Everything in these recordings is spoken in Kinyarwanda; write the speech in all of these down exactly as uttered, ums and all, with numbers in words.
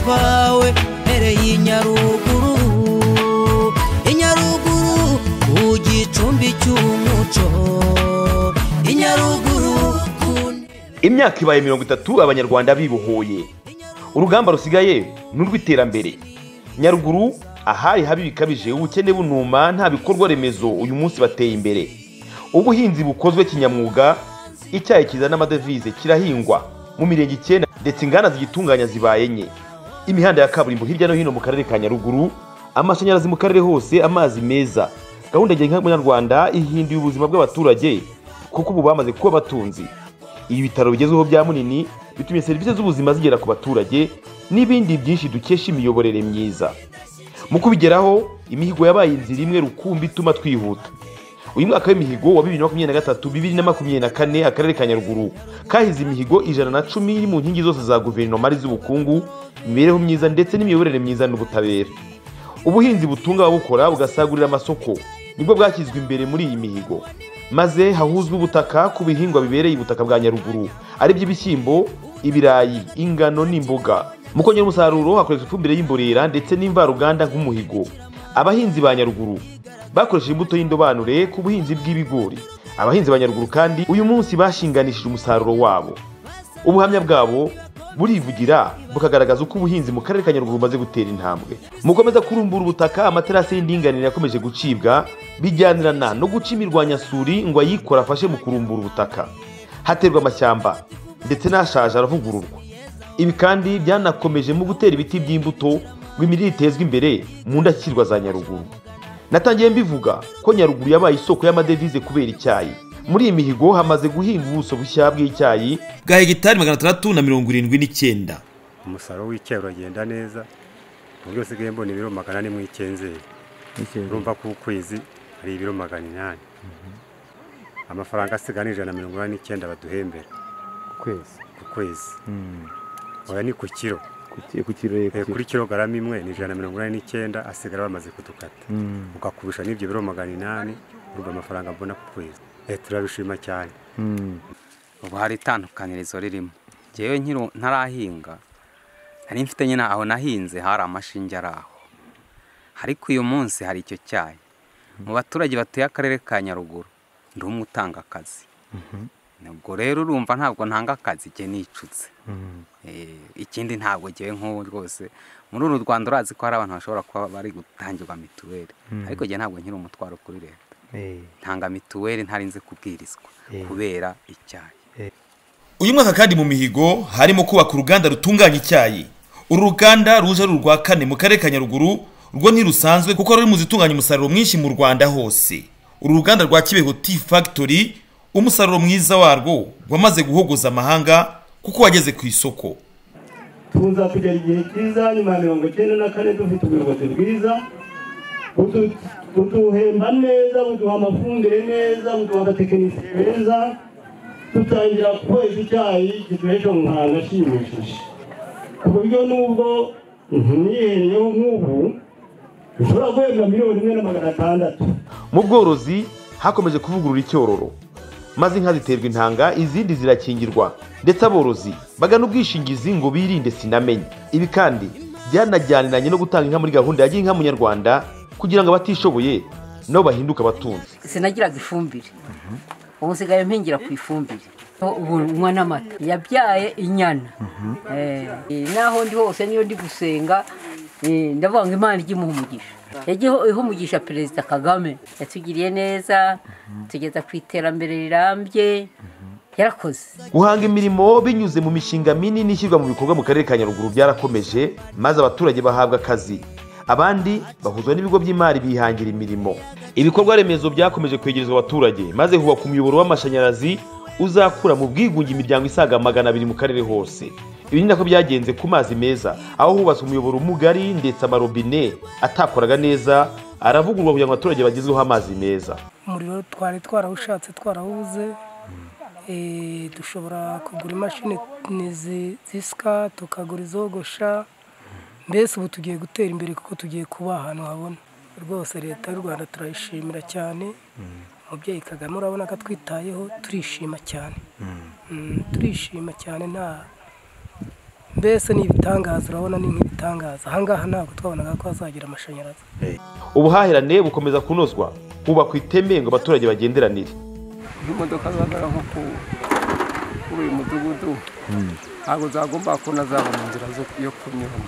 kwawe mereye inyaruguru inyaruguru ku gicumbi cy'umuco inyaruguru. Imyaka ibaye mirongo itatu abanyarwanda bibohoye, urugamba rusigaye n'urw'iterambere. Nyaruguru ahari habi bikabije, ubukene bunuma, nta bikorwa remezo uyu munsi bateye imbere. Ubuhinzi bukozwe kinyamwuga, icyayi kizana amadevize kirahingwa mu mirenge icyenda ndetse inganda zigitunganya zibaye nke. Imihanda ya kaburimbo hirya no hino mu karere ka Nyaruguru, amashanyarazi mu karere hose, amazi meza. Gahunda ngenga y'Abanyarwanda ihinduye ubuzima bw'abaturage kuko ubu bamaze kuba batunzi. Ibi bitaro bigezweho bya Munini bitumye serivisi z'ubuzima zigera ku baturage n'ibindi byinshi dukesha imiyoborere myiza. Mu kubigeraho, imihigo yabaye inzira imwe rukumbi ituma twihuta. Uyu mwaka w'imihigo wa bibiri na makumyabiri na gatatu bibiri na makumyabiri na kane akarere ka Nyaruguru kahize imihigo ijana na cumi iri mu nkingi zose za guverinoma ari z'ubukungu, imibereho myiza ndetse n'imiyoborere myiza n'ubutabera. Ubuhinzi butunga ababukora bugasagurira amasoko nibwo bwashyizwe imbere muri iyi mihigo, maze hahuzwe ubutaka ku bihingwa bibereye ubutaka bwa Nyaruguru ari by'ibishyimbo, ibirayi, ingano n'imboga. Mu kongera umusaruro hakoreshwa ifumbire y'imborera ndetse n'imvaruganda nk'umuhigo. Abahinzi ba Nyaruguru bakoresheje imbuto y'indobanure ku buhinzi bw'ibigori. Abahinzi ba Nyaruguru kandi uyu munsi bashinganishije umusaruro wabo. Ubuhamya bwabo burivugira bukagaragaza uko ubuhinzi mu karere ka Nyaruguru bumaze gutera intambwe. Mukomeza kurumbura ubutaka, amaterasi y'indinganire yakomeje gucibwa bijyanirana no guca imirwanyasuri ngo ayikora afashe mu kurumbura ubutaka. Haterwa amashyamba ndetse n'ashaje aravugururwa. Ibi kandi byanakomeje mu gutera ibiti by'imbuto ngo imirire itezwe imbere mu ndashyikirwa za Nyaruguru. Natangiye mbivuga ko Nyaruguru yabaye isoko y'amadevize kubera icyayi. Muri iyi mihigo hamaze guhinga ubuso bushya bw'icyayi bwa hegitari magana atandatu na mirongo irindwi n'icyenda. Umusaruro w'icyayi uragenda neza, mu byose sigaye mbona ibiro magana ane mu icyenzeri. Urumva ko ukwezi ari ibiro magana inani. Amafaranga asigaye ijana na mirongo inani n'icyenda baduhembera ku kwezi ku kwezi. Oya ni ku kiro ku kiro kuri kilogarama imwe ni ijana na mirongo inani n'icyenda asigara bamaze kudukata. Ukakubisha n'ibyo biro magana inani urumva amafaranga mbona ku kwezi. Turabishima cyane. Ubu hari itandukanirizo ririmo. Jewe nkiro ntarahinga nari mfite nyine aho nahinze hari amashinge araho, ariko uyu munsi hari icyo cyayi. Mu baturage batuye akarere ka Nyaruguru ndi umwe utanga akazi. Nubwo rero urumva ntabwo ntanga akazi je nicutse. Ikindi ntabwo jewe nko rwose muri uru Rwanda urazi ko hari abantu bashobora kuba bari gutangirwa mituweli, ariko je ntabwo nkiri umutwaro kuri leta. Ntanga mituweli ntarinze kubwirizwa kubera icyayi. Uyu mwaka kandi mu mihigo harimo kubaka uruganda rutunganya icyayi. Uru ruganda ruje ari urwa kane mu karere ka Nyaruguru, rwo ntirusanzwe kuko ruri mu zitunganya umusaruro mwinshi mu Rwanda hose. Uru ruganda rwa Kibeho Tea Factory umusaruro mwiza warwo wamaze guhogoza amahanga kuko wageze ku isoko. Tuza kugera igihe cyiza nyuma ya mirongo icyenda na kane dufite ubuyobozi bwiza, buduhemba neza, buduha amafumbire neza, buduha abatekinisiye beza, tutangira kweza icyayi kiduhesha mu muhanga ashimishije, ku buryo n'ubwo nihereyeho nk'ubu ushobora guhembwa miliyoni imwe na magana atandatu. Mu bworozi hakomeje kuvugurura icyororo, maze inka ziterwa intanga, izindi zirakingirwa ndetse aborozi bagana ubwishingizi ngo birinde sinamenye. Ibi kandi byanajyaniranye no gutanga inka muri gahunda ya Ginka Munyarwanda kugira ngo abatishoboye nabo bahinduka abatunzi. Sinagiraga ifumbire, ubu nsigaye mpingira ku ifumbire. Ubu umwana amata yabyaye inyana, naho ndi hose niyo ndi gusenga ndavuga ngo Imana ijye imuha umugisha. Yagiyeho ihumugisha Perezida Kagame, yatugiriye neza, tugeza ku iterambere rirambye, yarakoze. Guhanga imirimo binyuze mu mishinga minini ishyirwa mu bikorwa mu karere ka Nyaruguru byarakomeje, maze abaturage bahabwa akazi, abandi bahuzwa n'ibigo by'imari bihangira imirimo. Ibikorwa remezo byakomeje kwegerezwa abaturage, maze hubakwa umuyoboro w'amashanyarazi uzakura mu bwigunge imiryango isaga magana abiri mu karere hose. Ibi ni nako byagenze ku mazi meza, aho hubatswe umuyoboro mugari ndetse amarobine atakoraga neza aravugurwa kugira ngo abaturage bagezweho amazi meza. Umuriro twari twarawushatse twarawubuze, dushobora kugura imashini zisika, tukagura izogosha, mbese ubu tugiye gutera imbere kuko tugiye kuba ahantu habona. Rwose leta y'u Rwanda turayishimira cyane. Umubyeyi Kagame urabona ko twitayeho, turishima cyane. Turishima cyane, nta mbese ni ibitangaza, urabona ni nk'ibitangaza. Ahangaha ntabwo twabonaga ko hazagira amashanyarazi. Ubuhahirane bukomeza kunozwa, hubakwa iteme ngo abaturage bagenderanire. Imodoka zagara nko ku uyu mudugudu ntabwo zagomba kubona zaba mu nzira yo kunyuramo,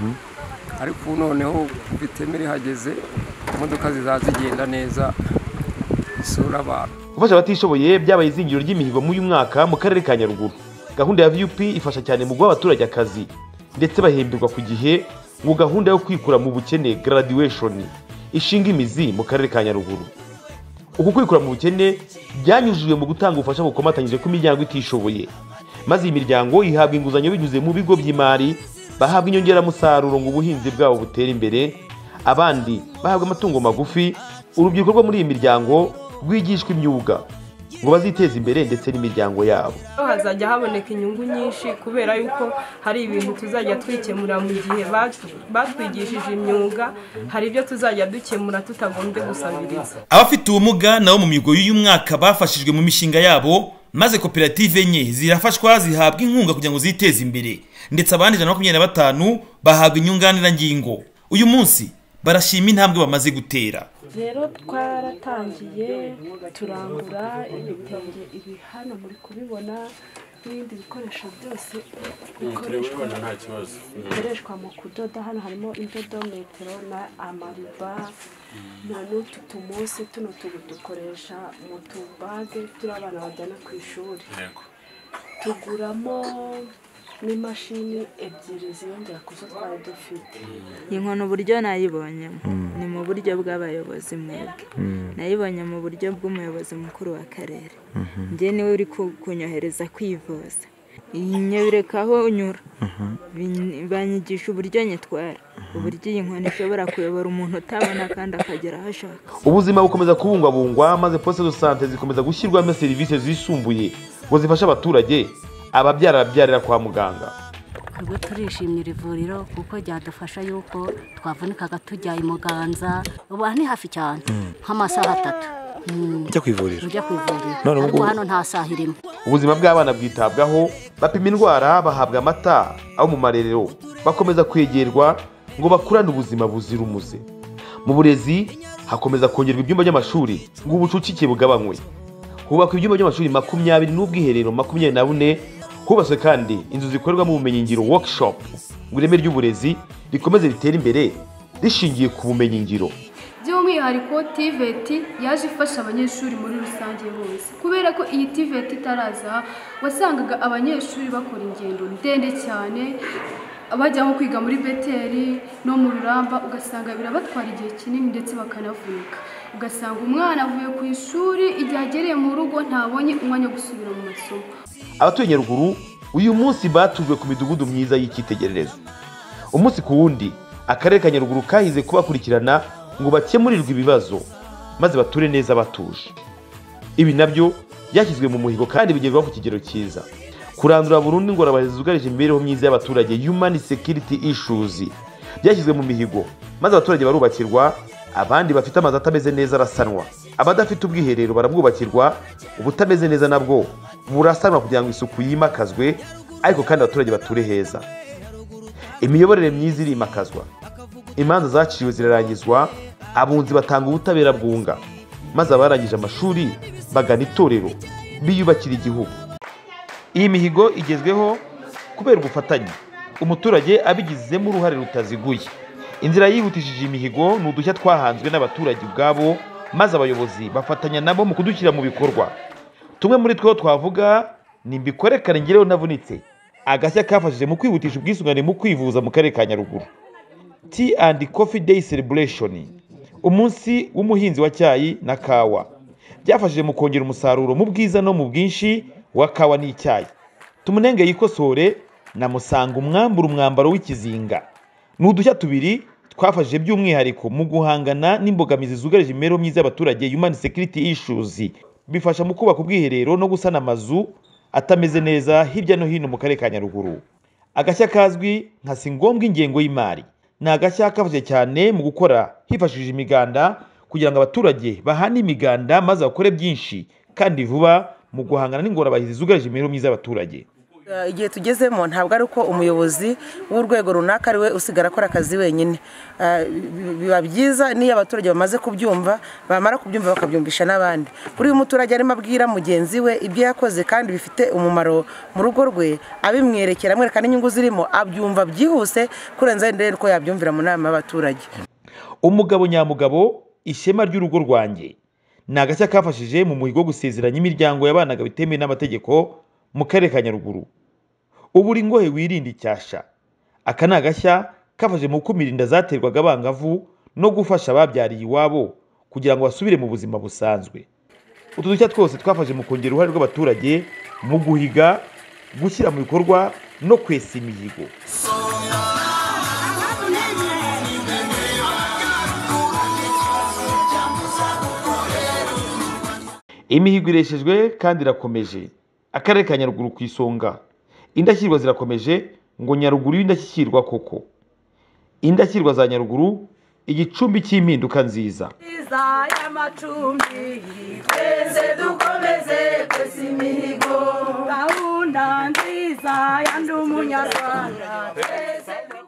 ariko noneho iteme rihageze imodoka zizazigenda neza isura abantu. Gufasha abatishoboye byabaye izingiro ry'imihigo mu uyu mwaka mu karere ka Nyaruguru. Gahunda ya V U P ifasha cyane mu guha abaturage akazi ndetse bahemberwa ku gihe, ngo gahunda yo kwikura mu bukene graduation ishinga imizi mu karere ka Nyaruguru. Uku kwikura mu bukene byanyujijwe mu gutanga ubufasha bukomatanyije ku miryango itishoboye, maze iyi miryango ihabwa inguzanyo binyuze mu bigo by'imari, bahabwa inyongeramusaruro ngo ubuhinzi bwabo butere imbere, abandi bahabwa amatungo magufi. Urubyiruko rwo muri iyi miryango rwigishwa imyuga ngo baziteze imbere ndetse n'imiryango yabo. Hazajya haboneka inyungu nyinshi kubera yuko hari ibintu tuzajya twikemura mu gihe batwigishije imyuga, hari ibyo tuzajya dukemura tutagombye gusabiriza. Abafite ubumuga nabo mu mihigo y'uyu mwaka bafashijwe mu mishinga yabo, maze koperative enye zirafashwa zihabwa inkunga kugira ngo ziteze imbere, ndetse abandi ijana na makumyabiri na batanu bahabwa inyunganirangingo. Uyu munsi barashima intambwe bamaze gutera. Rero twaratangiye turangura ibitenge, ibi hano muri kubibona, n'ibindi bikoresho byose bikoreshwa nta kibazo bikoreshwa mu kudoda. Hano harimo indodo, metero na amariba, n'utu tumusi tuno tudukoresha mu tubage turi abana bajyana ku ishuri. Tuguramo n'imashini ebyiri ziyongera ku zo twari dufite. Inkono uburyo nayibonyemo ni mu buryo bw'abayobozi mwebwe, nayibonye mu buryo bw'umuyobozi mukuru w'akarere. Njye niwe uri kunyohereza kwivuza, nyerekaho unyura, banyigisha uburyo nyitwara, uburyo iyi nkoni ishobora kuyobora umuntu utabona kandi akagera aho ashaka. Ubuzima bukomeza kubungwabungwa, maze poste de santé zikomeza gushyirwamo serivisi zisumbuye ngo zifashe abaturage ababyara babyarira kwa muganga. Ubwo turishimira ivuriro kuko ryadufasha yuko twavunikaga tujya i Muganza, ubu ni hafi cyane nk'amasaha atatu ujya kwivurira. Ujya kwivurira ariko hano nta saha irimo. Ubuzima bw'abana bwitabwaho, bapima indwara, bahabwa amata aho mu marerero, bakomeza kwegerwa ngo bakurane ubuzima buzira umuze. Mu burezi hakomeza kongerwa ibyumba by'amashuri ngo ubucucike bugabanywe. Hubakwa ibyumba by'amashuri makumyabiri n'ubwiherero makumyabiri na bune. Hubatswe kandi inzu zikorerwamo ubumenyingiro workshop ngo ireme ry'uburezi rikomeze ritere imbere rishingiye ku bumenyingiro. By'umwihariko T V E T yaje ifasha abanyeshuri muri rusange bose, kubera ko iyi T V E T itaraza wasangaga abanyeshuri bakora ingendo ndende cyane, bajya nko kwiga muri Beteri no mu Ruramba, ugasanga birabatwara igihe kinini ndetse bakanavunika. Ugasanga umwana avuye ku ishuri, igihe agereye mu rugo ntabonye umwanya wo gusubira mu masomo. Abatuye Nyaruguru uyu munsi batujwe ku midugudu myiza y'icyitegererezo. Umunsi ku wundi akarere ka Nyaruguru kahize kubakurikirana ngo bakemurirwe ibibazo maze bature neza batuje. Ibi nabyo byashyizwe mu muhigo kandi bigerwaho ku kigero cyiza. Kurandura burundu ingorabahizi zugarije imibereho myiza y'abaturage, human security issues, byashyizwe mu mihigo maze abaturage barubakirwa, abandi bafite amazi atameze neza arasanwa, abadafite ubwiherero barabwubakirwa, ubutameze neza nabwo burasanwa kugira ngo isuku yimakazwe, ariko kandi abaturage bature heza. Imiyoborere myiza irimakazwa, imanza zaciwe zirarangizwa, abunzi batanga ubutabera bwunga, maze abarangije amashuri bagana itorero biyubakira igihugu. Iyi mihigo igezweho kubera ubufatanye, umuturage abigizemo uruhare rutaziguye. Inzira yihutishije imihigo ni udushya twahanzwe n'abaturage ubwabo, maze abayobozi bafatanya nabo mu kudushyira mu bikorwa. Tumwe muri two twavuga ni mbikorekane ngereho navunitse, agashya kafashije mu kwihutisha ubwisungane mu kwivuza mu karere ka Nyaruguru. Tea and Coffee Day Celebration, umunsi w'umuhinzi wa cyayi na kawa, byafashije mu kongera umusaruro mu bwiza no mu bwinshi wa kawa n'icyayi. Tumunenge yikosore na musanga umwambura umwambaro w'ikizinga. Ni udushya tubiri twafashije by'umwihariko mu guhangana n'imbogamizi zugarije imibereho myiza y'abaturage, human security issues, bifasha mu kubaka ubwiherero no gusana amazu atameze neza hirya no hino mu karere ka Nyaruguru. Agashya kazwi nka si ngombwa ingengo y'imari, ni agashya kafashije cyane mu gukora hifashishije imiganda kugira ngo abaturage bahane imiganda maze bakore byinshi kandi vuba mu guhangana n'ingorabahizi zugarije imibereho myiza y'abaturage. igihe tugezemo ntabwo ari uko umuyobozi w'urwego runaka ari we usigara akora akazi wenyine. Biba byiza niyo abaturage bamaze kubyumva bamara kubyumva bakabyumvisha n'abandi. Kuri uyu muturage arimo abwira mugenzi we ibyo yakoze kandi bifite umumaro mu rugo rwe, abimwerekera amwereka n'inyungu zirimo, abyumva byihuse kurenza ndende ko yabyumvira mu nama y'abaturage. Umugabo nyamugabo ishema ry'urugo rwanjye ni agashya kafashije mu muhigo gusezeranya imiryango yabanaga bitemewe n'amategeko mu karere ka Nyaruguru. Ubu uri ngohe wirinde icyasha. Aka ni agashya kafashe mu gukumira inda zaterwaga abangavu no gufasha ababyariye iwabo kugira ngo basubire mu buzima busanzwe. Utu dushya twose twafashe mu kongera uruhare rw'abaturage mu guhiga, gushyira mu bikorwa no kwesa imihigo. Imihigo ireshejwe kandi irakomeje. Akarere ka Nyaruguru ku isonga. Indashyirwa zirakomeje ngo Nyaruguru y'indashyikirwa koko. Indashyirwa za Nyaruguru igicumbi cy'impinduka nziza. Twese dukomeze kwesa imihigo, gahunda nziza ya ndi umunyarwanda.